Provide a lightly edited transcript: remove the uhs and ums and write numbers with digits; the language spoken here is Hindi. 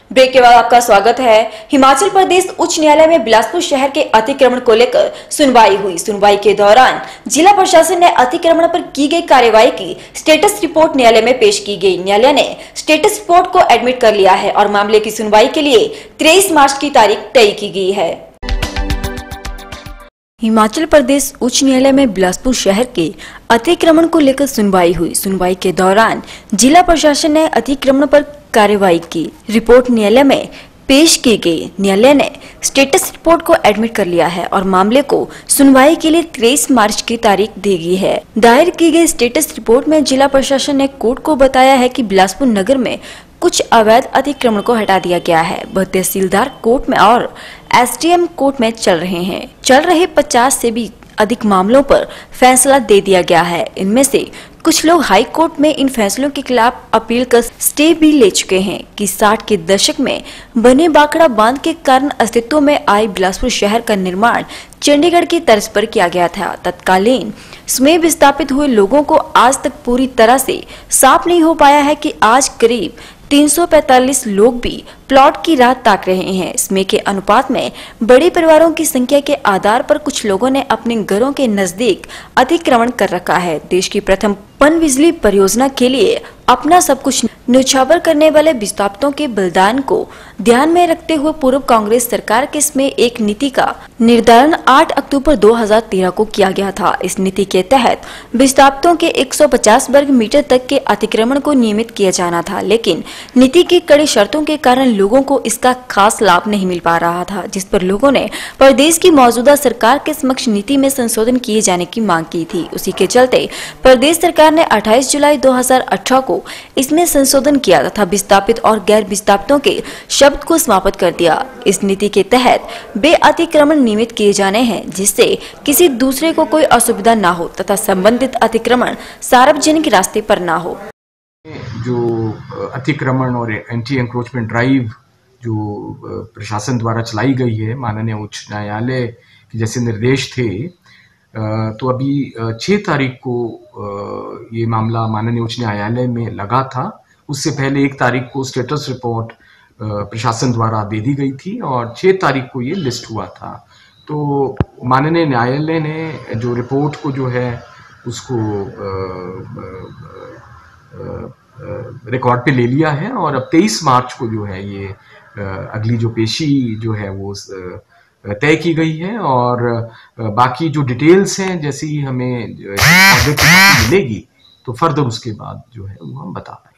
ब्रेक के बाद आपका स्वागत है। हिमाचल प्रदेश उच्च न्यायालय में बिलासपुर शहर के अतिक्रमण को लेकर सुनवाई हुई। सुनवाई के दौरान जिला प्रशासन ने अतिक्रमण पर की गई कार्रवाई की स्टेटस रिपोर्ट न्यायालय में पेश की गई। न्यायालय ने स्टेटस रिपोर्ट को एडमिट कर लिया है और मामले की सुनवाई के लिए 23 मार्च की तारीख तय की गई है। हिमाचल प्रदेश उच्च न्यायालय में बिलासपुर शहर के अतिक्रमण को लेकर सुनवाई हुई। सुनवाई के दौरान जिला प्रशासन ने अतिक्रमण पर कार्रवाई की रिपोर्ट न्यायालय में पेश की गई। न्यायालय ने स्टेटस रिपोर्ट को एडमिट कर लिया है और मामले को सुनवाई के लिए 23 मार्च की तारीख दी गई है। दायर की गई स्टेटस रिपोर्ट में जिला प्रशासन ने कोर्ट को बताया है कि बिलासपुर नगर में कुछ अवैध अतिक्रमण को हटा दिया गया है। वह तहसीलदार कोर्ट में और एसडीएम कोर्ट में चल रहे 50 से भी अधिक मामलों पर फैसला दे दिया गया है। इनमें से कुछ लोग हाई कोर्ट में इन फैसलों के खिलाफ अपील कर स्टे भी ले चुके हैं कि 60 के दशक में बने बाखड़ा बांध के कारण अस्तित्व में आए बिलासपुर शहर का निर्माण चंडीगढ़ की तर्ज पर किया गया था। तत्कालीन समय विस्थापित हुए लोगों को आज तक पूरी तरह से साफ नहीं हो पाया है कि आज करीब 345 लोग भी प्लॉट की राह ताक रहे हैं। इसमें के अनुपात में बड़े परिवारों की संख्या के आधार पर कुछ लोगों ने अपने घरों के नजदीक अतिक्रमण कर रखा है। देश की प्रथम पन बिजली परियोजना के लिए अपना सब कुछ न्यौछावर करने वाले विस्थापितों के बलिदान को ध्यान में रखते हुए पूर्व कांग्रेस सरकार के इसमें एक नीति का निर्धारण 8 अक्टूबर 2013 को किया गया था। इस नीति के तहत विस्थापितों के 150 वर्ग मीटर तक के अतिक्रमण को नियमित किया जाना था, लेकिन नीति की कड़ी शर्तों के कारण लोगों को इसका खास लाभ नहीं मिल पा रहा था, जिस पर लोगों ने प्रदेश की मौजूदा सरकार के समक्ष नीति में संशोधन किए जाने की मांग की थी। उसी के चलते प्रदेश सरकार ने 28 जुलाई 2018 को इसमें संशोधन किया तथा विस्थापित और गैर विस्थापितों के शब्द को समाप्त कर दिया। इस नीति के तहत बे अतिक्रमण नियमित किए जाने हैं जिससे किसी दूसरे को कोई असुविधा न हो तथा संबंधित अतिक्रमण सार्वजनिक रास्ते पर न हो। जो अतिक्रमण और एंटी एंक्रोचमेंट ड्राइव जो प्रशासन द्वारा चलाई गई है, माननीय उच्च न्यायालय के जैसे निर्देश थे, तो अभी 6 तारीख को ये मामला माननीय उच्च न्यायालय में लगा था। उससे पहले 1 तारीख को स्टेटस रिपोर्ट प्रशासन द्वारा दे दी गई थी और 6 तारीख को ये लिस्ट हुआ था। तो माननीय न्यायालय ने जो रिपोर्ट को जो है उसको रिकॉर्ड पे ले लिया है और अब 23 मार्च को जो है ये अगली जो पेशी जो है वो तय की गई है और बाकी जो डिटेल्स हैं जैसे ही हमें मिलेगी तो फर्दर उसके बाद जो है वो हम बता पाएंगे।